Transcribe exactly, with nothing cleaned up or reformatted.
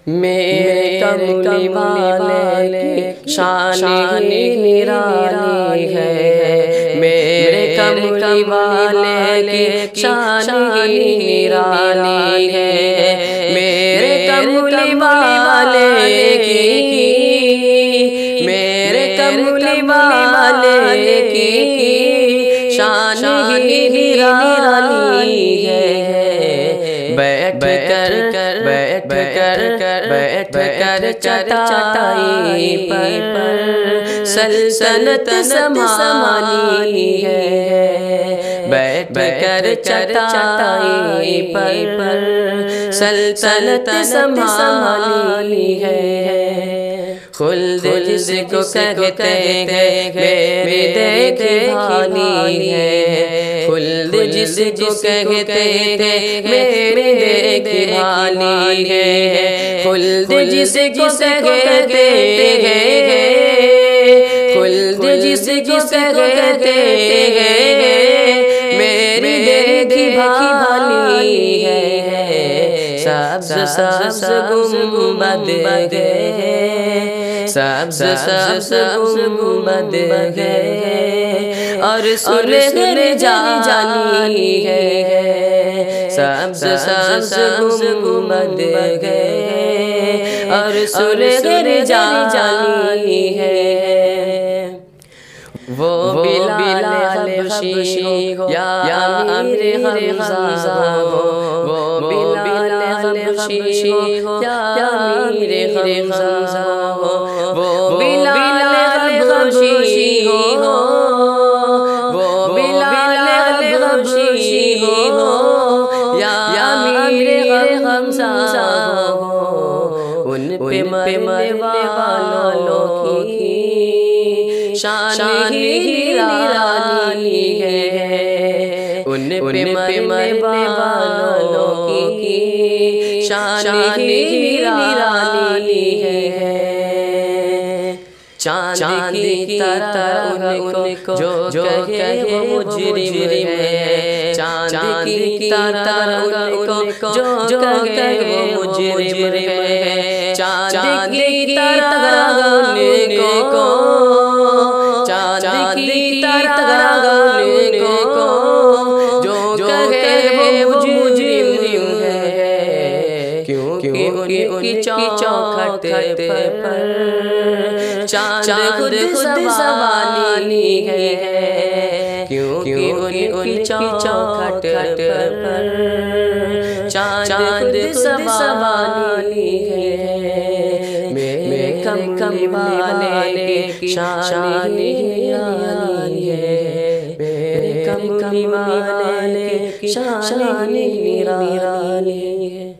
میرے کملی والے کی شان ہی نرالی ہے، میرے کملی والے کی شان ہی نرالی ہے، میرے کملی والے کی میرے کملی والے کی شان ہی نرالی ہے۔ بیٹھ کر بیٹھ کر بیٹھ کر چٹائی پر سلطنت سنبھالی ہے، بیٹھ کر چٹائی پر سلطنت سنبھالی ہے۔ خلد جس کو کہتے ہیں میری دیکھی بھالی ہے، خلد جس کو کہتے ہیں میری دیکھی بھالی ہے، خلد جس کو کہتے ہیں خلد جس کو کہتے ہیں میری دیکھی بھالی ہے۔ سبز سبز گنبد ہے، سبز سبز گنبد ہے اور سنہری جالی ہے، سبز سبز گنبد ہے اور سنہری جالی ہے۔ وہ بلال حبشی ہو یا امیر حمزہ ہو، وہ بلال حبشی ہو یا امیر حمزہ ہو، وہ بلال حبشی ہو، وہ بلال حبشی ہو یا امیر حمزہ ہو، ان پہ مرنے والوں کی شان ہی نرالی ہے، ان پہ مرنے والوں کی شان ہی نرالی ہے۔ چاند کی طرح ان کو جو کہے وہ مجرم ہے، چاند کی طرح ان کو جو کہے وہ مجرم ہے، چاند کی طرح ان کو چاند کی طرح ان کو جو کہے وہ مجرم ہے، کیونکہ ان کی چوکھٹ پر چاند خود سنبھالی ہے، کیونکہ ان کی چوکھٹ پر چاند خود سنبھالی ہے۔ میرے کملی والے کی شان ہی نرالی ہے، میرے کملی والے کی شان ہی نرالی ہے۔